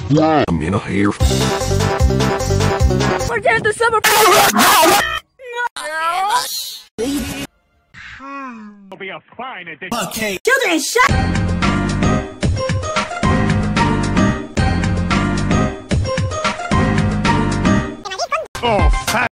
I'm in here. Forget the summer. It'll be a fine addition. Okay. Children, shut. Oh,